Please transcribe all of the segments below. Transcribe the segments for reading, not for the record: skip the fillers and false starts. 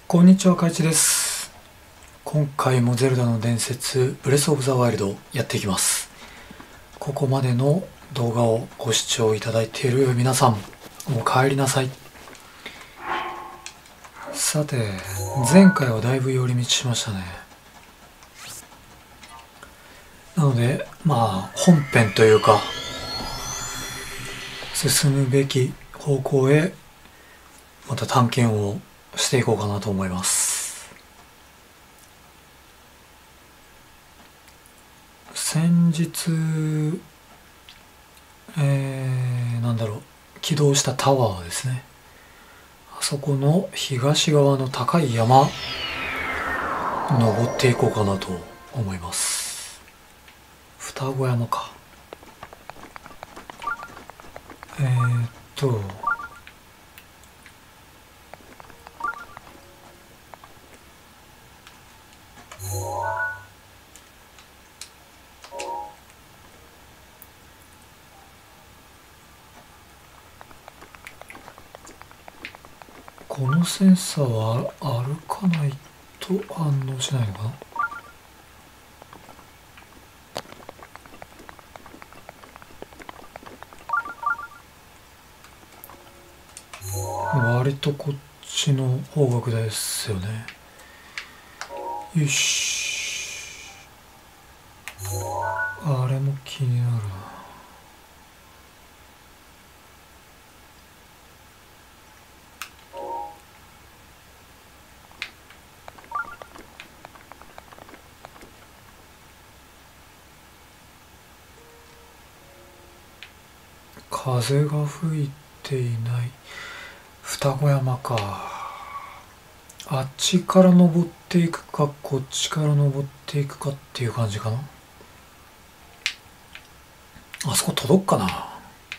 こんにちは、かいちです。今回もゼルダの伝説ブレスオブザワイルドやっていきます。ここまでの動画をご視聴いただいている皆さん、お帰りなさい。さて、前回はだいぶ寄り道しましたね。なので本編というか進むべき方向へまた探検をしていこうかなと思います。先日起動したタワーですね。あそこの東側の高い山登っていこうかなと思います。双子山か。このセンサーは歩かないと反応しないのかな。割とこっちの方角ですよね。よし、あれも気になるな。風が吹いていない双子山か。あっちから登っていくかこっちから登っていくかっていう感じかな。あそこ届くかな。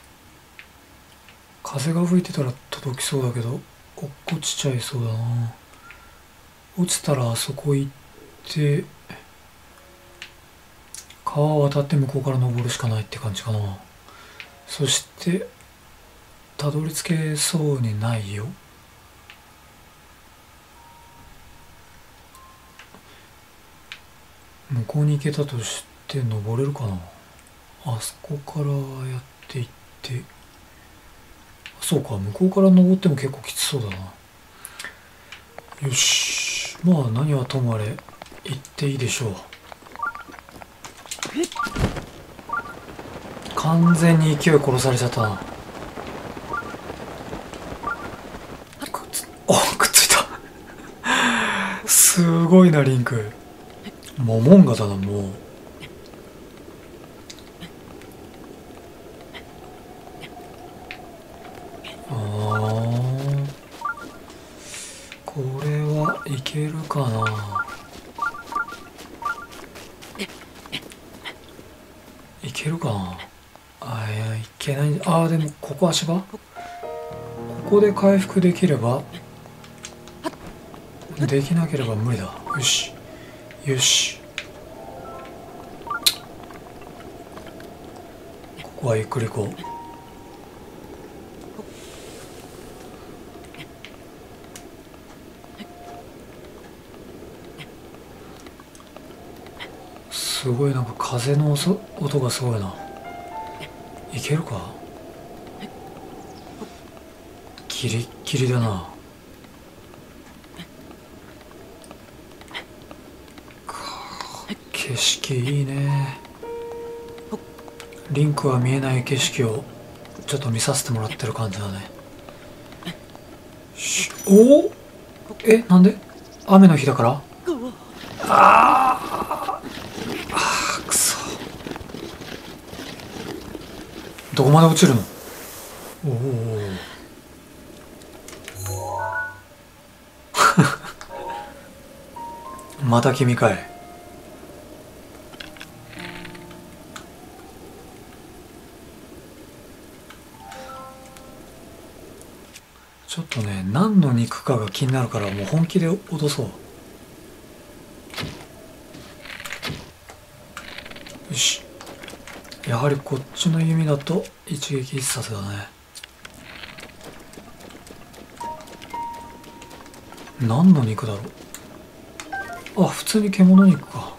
風が吹いてたら届きそうだけど落っこちちゃいそうだな。落ちたらあそこ行って川を渡って向こうから登るしかないって感じかな。そしてたどり着けそうにないよ。向こうに行けたとして登れるかな。あそこからやっていって、そうか、向こうから登っても結構きつそうだな。よし、何はともあれ行っていいでしょう。完全に勢い殺されちゃったな。くっついたすごいな、リンク。モモンガだな、もう。これはいけるかな。いけるかな。いや、いけない。でもここ足場、ここで回復できれば、できなければ無理だ。よしよし、ここはゆっくり行こう。すごい、風の音がすごいな。いけるか。ギリッギリだな。景色いいね。リンクは見えない景色をちょっと見させてもらってる感じだね。おお、なんで？雨の日だから？くそ。どこまで落ちるの？おおまた君かい。ちょっとね、何の肉かが気になるからもう本気で落とそう。よし、やはりこっちの弓だと一撃必殺だね。 何の肉だろう。あ、普通に獣肉か。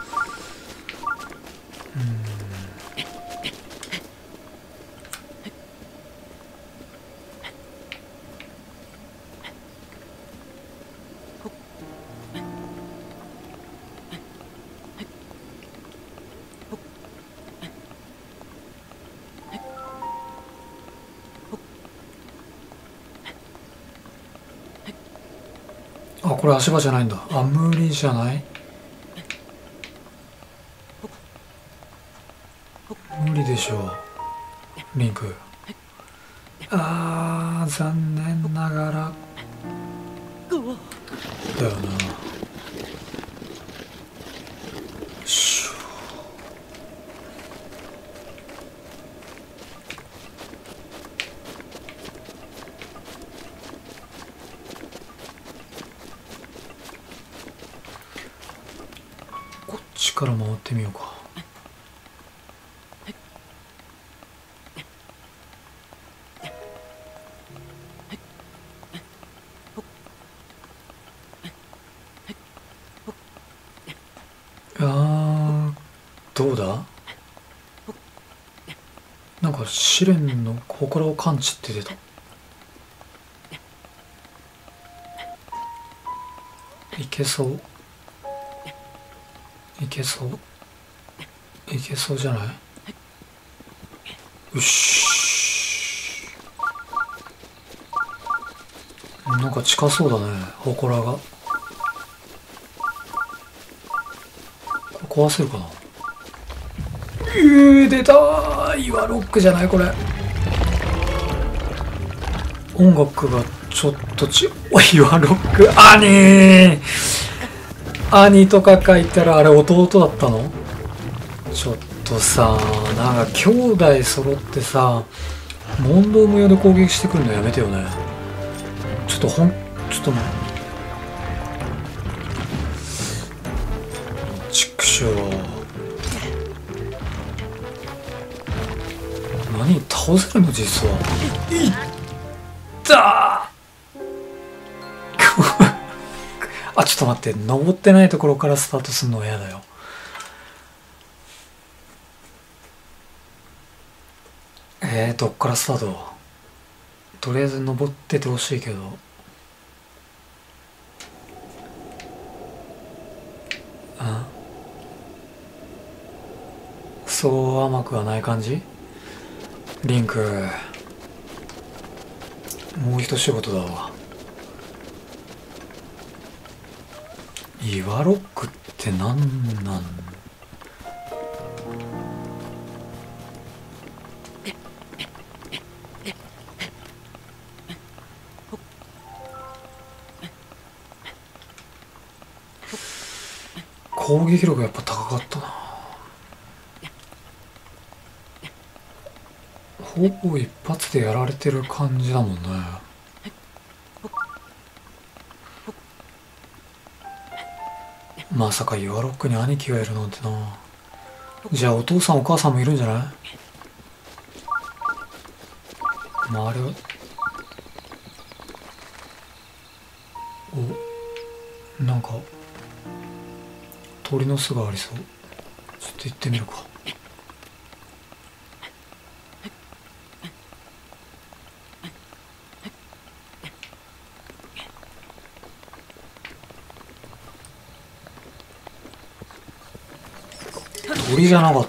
あ、これ足場じゃないんだ。あ、無理じゃない？無理でしょう、リンク。あー、残念ながらだよな。よしょ。こっちから回ってみようか。どうだ？なんか試練の祠を感知って出た。いけそう、いけそう、いけそうじゃない？よし。なんか近そうだね、祠が。これ壊せるかな？出たー。岩ロックじゃないこれ。音楽がちょっとおい、岩ロック。兄とか書いたらあれ弟だったの？ちょっとさ、なんか兄弟揃ってさ、問答無用で攻撃してくるのやめてよね。ちょっとちょっと畜生。何倒せるの実は。いったーあ、ちょっと待って、登ってないところからスタートするのは嫌だよ。どっからスタート？とりあえず登っててほしいけど。そう甘くはない感じ？リンク、もう一仕事だわ。岩ロックって何なん？攻撃力やっぱ高かったな。ほぼ一発でやられてる感じだもんね。まさか岩ロックに兄貴がいるなんてな。じゃあお父さんお母さんもいるんじゃない？まああれは、なんか鳥の巣がありそう。ちょっと行ってみるか。鳥じゃなかった。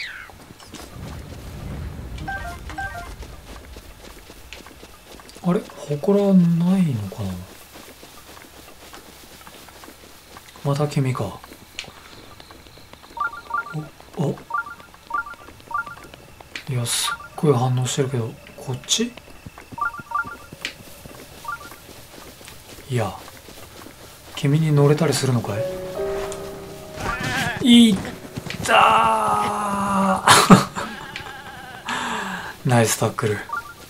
あれ、祠ないのかな？また君か。いや、すっごい反応してるけど、こっち？いや、君に乗れたりするのかい？いったーナイスタックル。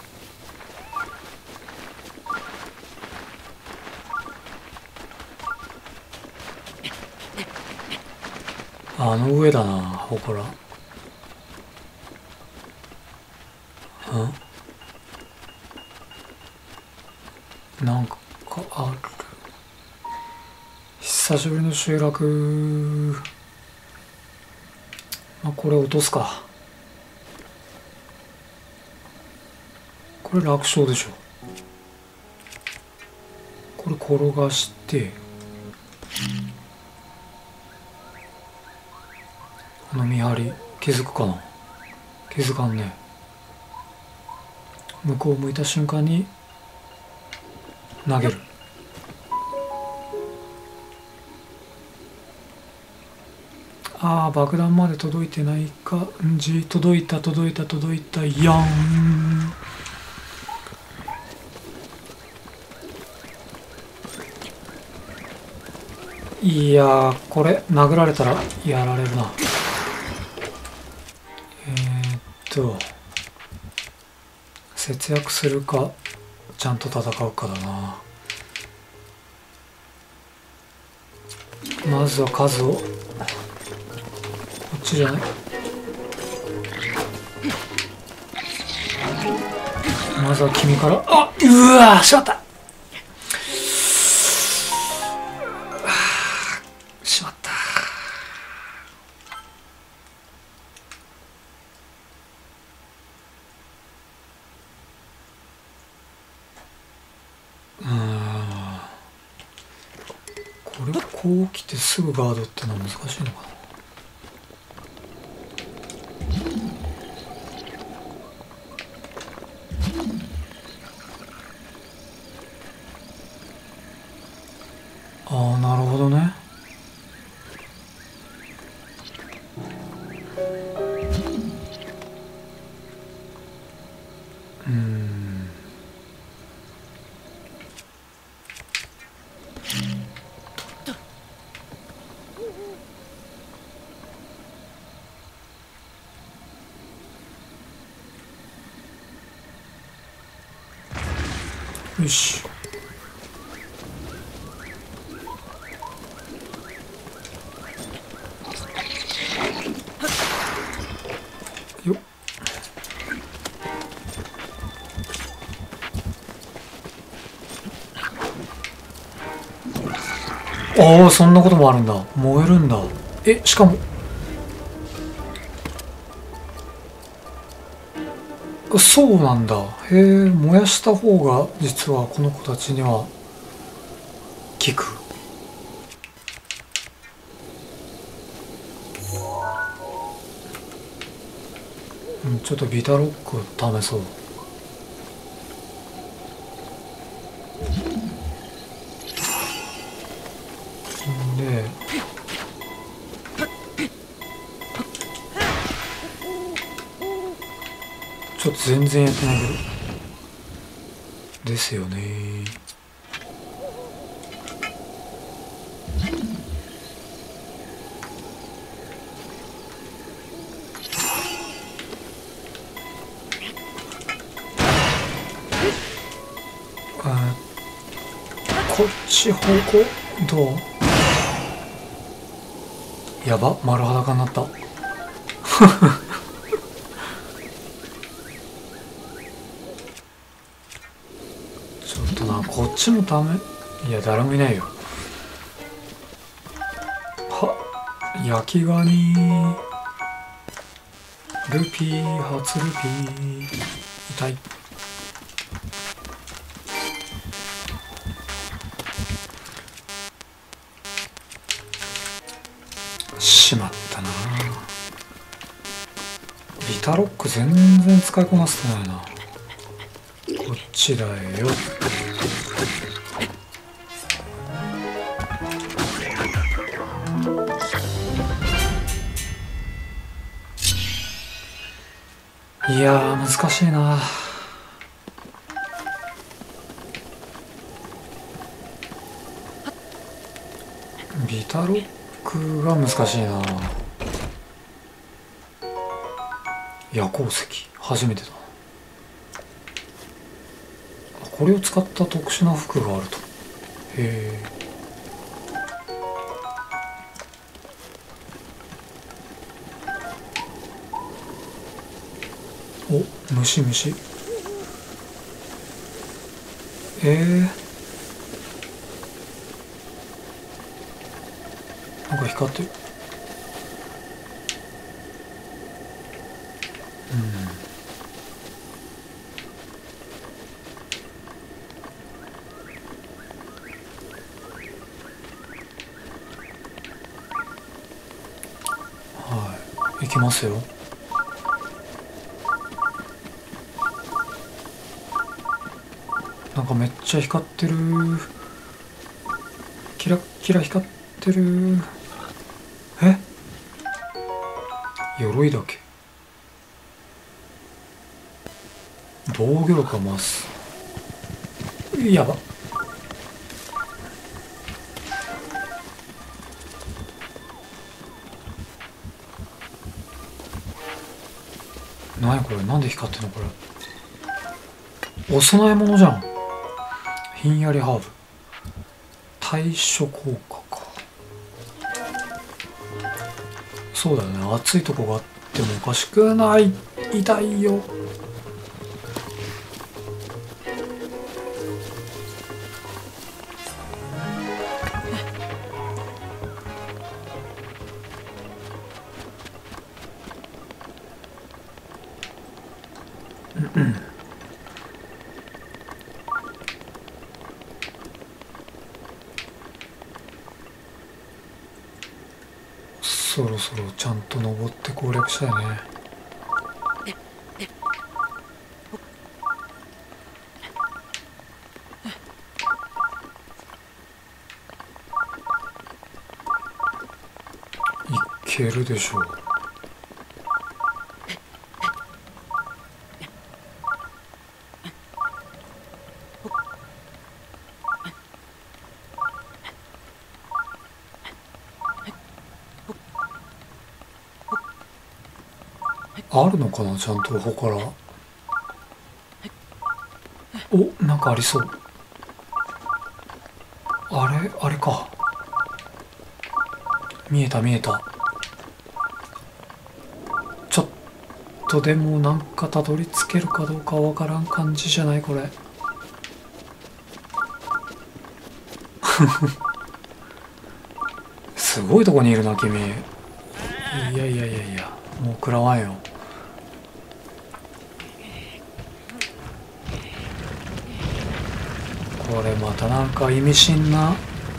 あの上だな、祠。なんかある。 久しぶりの集落。まあ、これ落とすか。これ楽勝でしょ。これ転がしてこの見張り気づくかな。気づかんね。向こう向いた瞬間に投げる。ああ、爆弾まで届いてないか。届いた届いた届いた。やん。いやー、これ殴られたらやられるな。節約するかちゃんと戦うかだな。まずは数を、こっちじゃない、まずは君から。あ、うわー、しまった。しまった。これこう来てすぐガードってのは難しいのかな。ああ、なるほどね。よし。よっ。ああ、そんなこともあるんだ。燃えるんだ。しかもそうなんだ。へえ、燃やした方が実はこの子たちには効く。ちょっとビタロック試そう。でちょっと全然やってないけどですよね。こっち方向どう？やば、丸裸になった。ちょっとな、こっちもダメ。いや、誰もいないよ。は、焼きガニルピー、初ルピー、痛い。しまったな。ビタロック全然使いこなせてないな。こっちだよ。いやー、難しいな。ビタロックが難しいな。夜光石初めてだ。これを使った特殊な服があると。へえ。お、虫。 なんか光ってる。はい、行きますよ。なんかめっちゃ光ってる。キラッキラ光ってる。え、鎧だけ。防御力が増す。やば。何やこれ、なんで光ってんのこれ。お供え物じゃん。ひんやりハーブ、対処効果か。そうだよね、暑いとこがあってもおかしくない。痛いよ。そろそろちゃんと登って攻略したいね。いけるでしょう。あるのかな、ちゃんとほから。お、なんかありそう。あれか。見えた見えた。ちょっとでもなんかたどり着けるかどうかわからん感じじゃないこれ。すごいとこにいるな君。いやいやいやいや、もう食らわんよ。これまたなんか意味深な。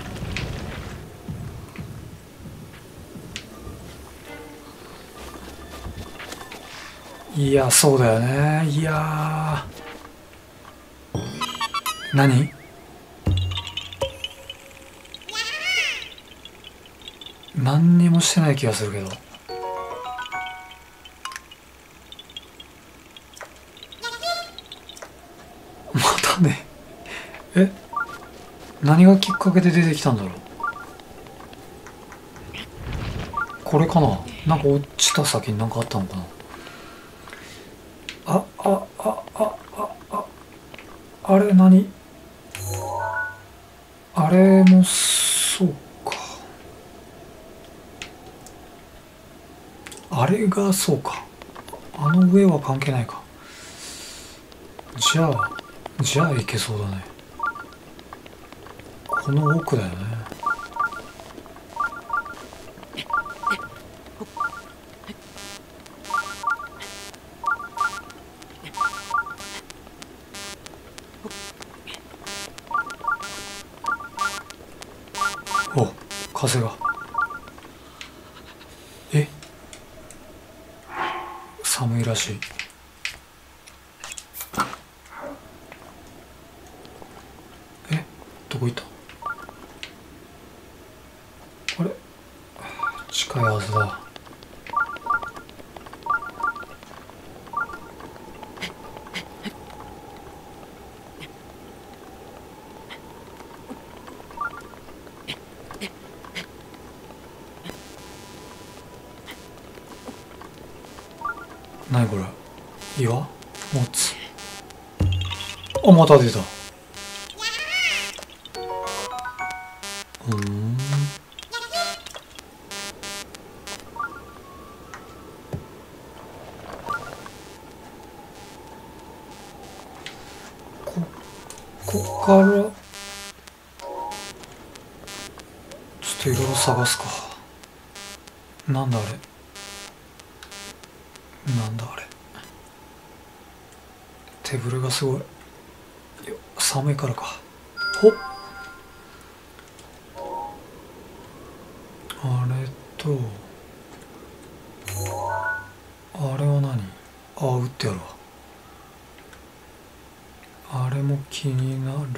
いや、そうだよね。いやー、何？何にもしてない気がするけど。またね。え、何がきっかけで出てきたんだろう。これかな。なんか落ちた先になんかあったのかな。あれ何？あれもそうか。あれがそうか。あの上は関係ないか。じゃあいけそうだね。この奥だよね。お、風が。え、寒いらしい。え、どこ行った？あれ、近いはずだ。何これ、岩？持つ。あ、また出た。こっからちょっといろいろ探すか。 なんだあれ、なんだあれ、手ぶれがすごい。寒いからか。ほっ、あれとあれは何。あ、撃ってやるわ。あれも気になる。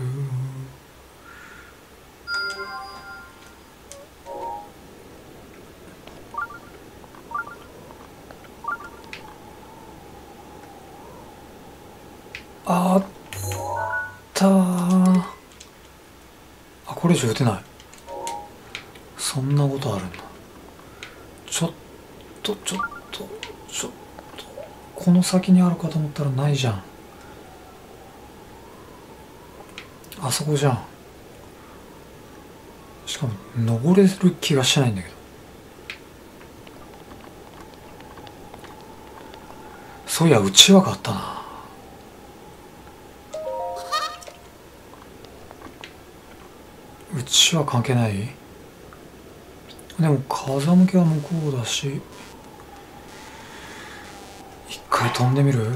あったー。あ、これ以上撃てない。そんなことあるんだ。ちょっとこの先にあるかと思ったらないじゃん。あそこじゃん。しかも登れる気がしないんだけど。そういや、うちわがあったな。うちわ関係ない。でも風向きは向こうだし、一回飛んでみる。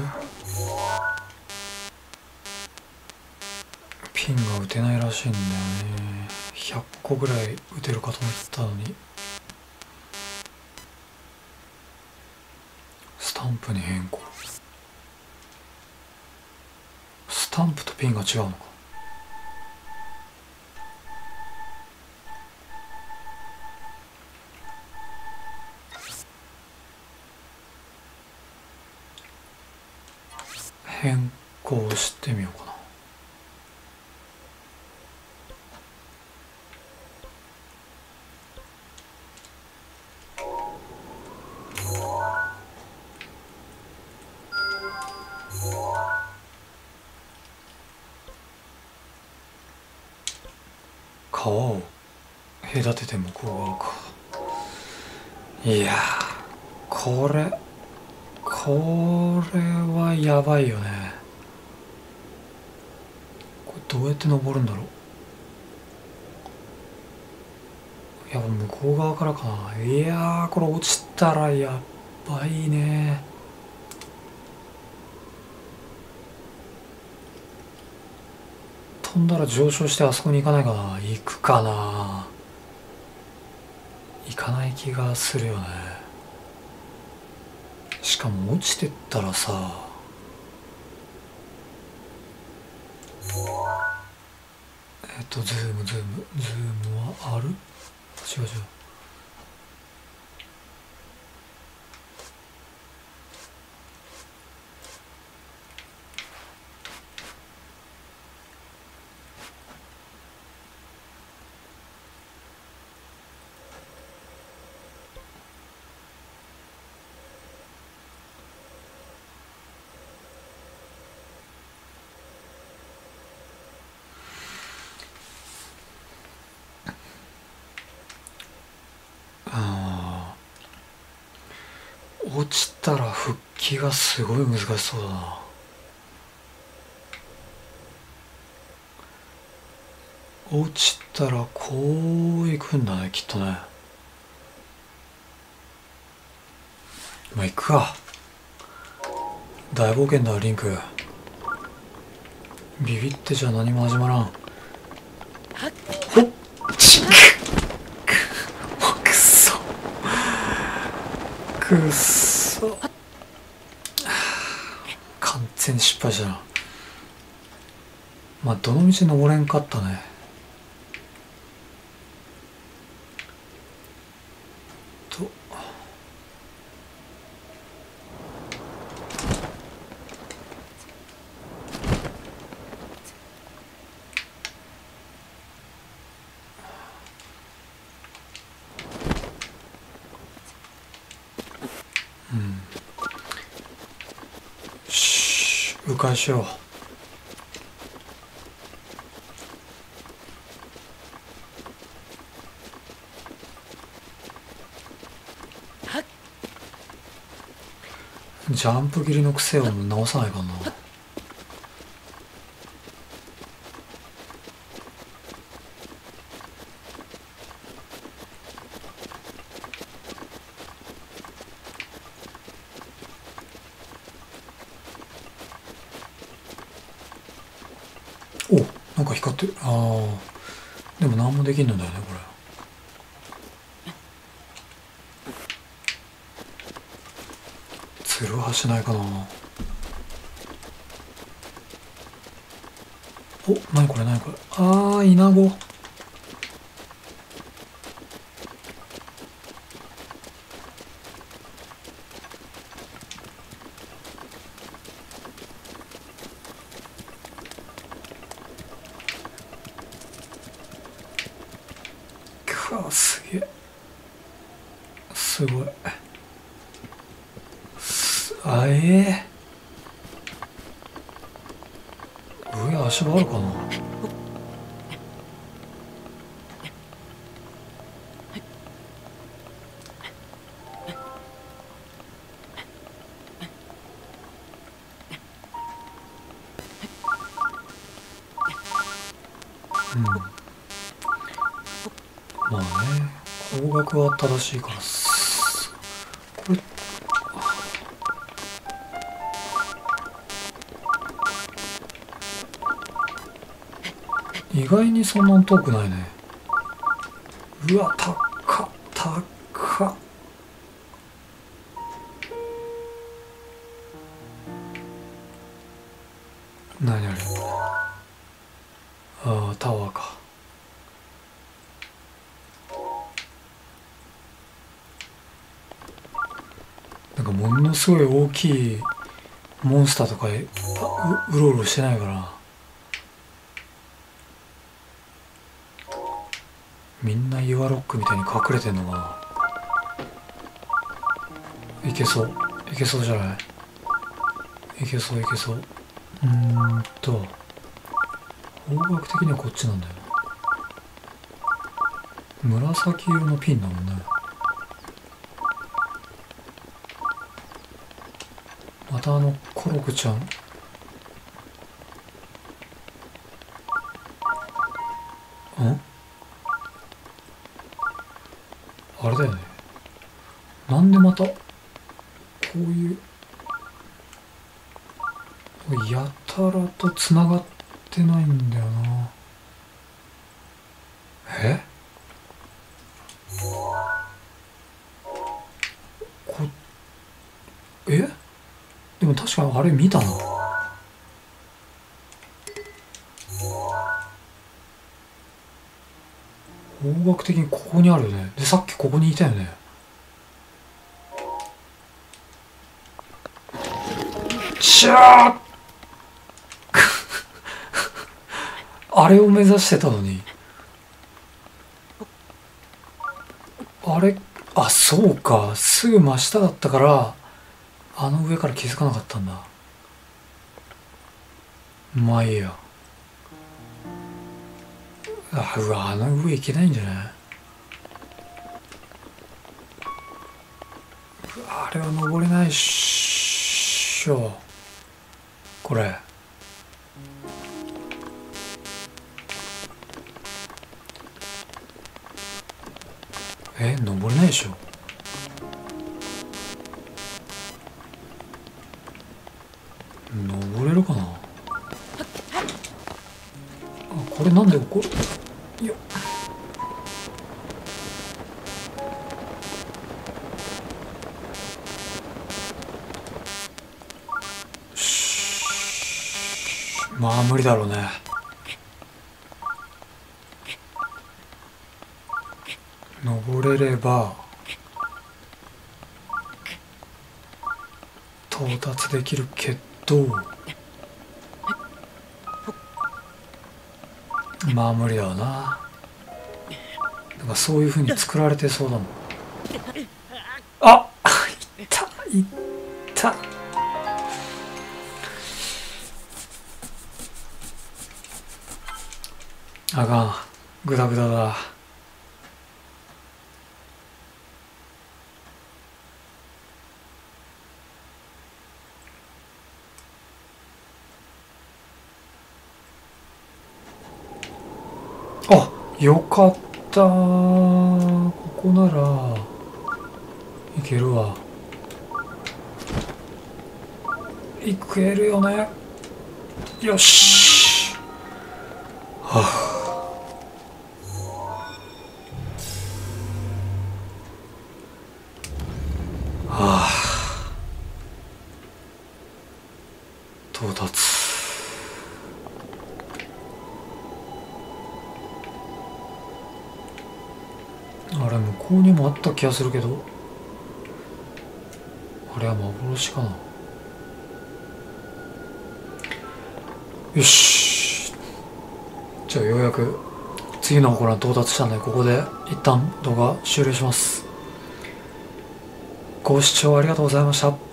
ピンが打てないらしいんだよね。100個ぐらい打てるかと思ったのに。スタンプに変更。スタンプとピンが違うのか。変更してみようかな。川を隔てて向こう側か。いやー、これはやばいよね。これどうやって登るんだろう。やっぱ向こう側からかな。いやー、これ落ちたらやばいね。飛んだら上昇してあそこに行かないかな。行くかな。行かない気がするよね。しかも落ちてったらさ、ズームはある？違う違う。落ちたら復帰がすごい難しそうだな。落ちたらこう行くんだね、きっとね。まあ行くか。大冒険だ、リンク。ビビってじゃ何も始まらん。ほっちくくそくっそ、完全に失敗したな。まあどの道登れんかったね。と迂回しよう。ジャンプ切りの癖を直さないかな。 ってる。ああ、でも何もできんのだよねこれ。ツルハしないかな。お、なにこれなにこれ。ああ、イナゴ。くわ、すげえ。すごい。あ、上足場あるかな。うん。まあね、方角は正しいからこれ、意外にそんな遠くないね。うわ、高っ、高っ。何あれ。ああ、タワーか。なんかものすごい大きいモンスターとかうろうろしてないから、みんな岩ロックみたいに隠れてんのかな。いけそう、いけそうじゃない。いけそういけそう。方角的にはこっちなんだよな。紫色のピンだもんね。またコロクちゃん。あれだよね。なんでまたこういうやたらとつながってないんだよな。こえでも確かにあれ見たな。方角的にここにあるよね。でさっきここにいたよね。しゃーあれを目指してたのに。あれ、あ、そうか。すぐ真下だったから、あの上から気づかなかったんだ。まあいいや。うわ、あの上行けないんじゃない。あれは登れないっしょ。これ。登れないでしょ。登れるかな。あ、これなんでこれ、よっ。まあ無理だろうね。登れれば到達できるけど、まあ無理だわな。なんかそういう風に作られてそうだもん。あいったいった。あかん、グダグダだ。あ、よかった。ここならいけるわ。いけるよね。よし。 到達。あれ向こうにもあった気がするけど、あれは幻かな。よし、じゃあようやく次の祠に到達したんで、ここで一旦動画終了します。ご視聴ありがとうございました。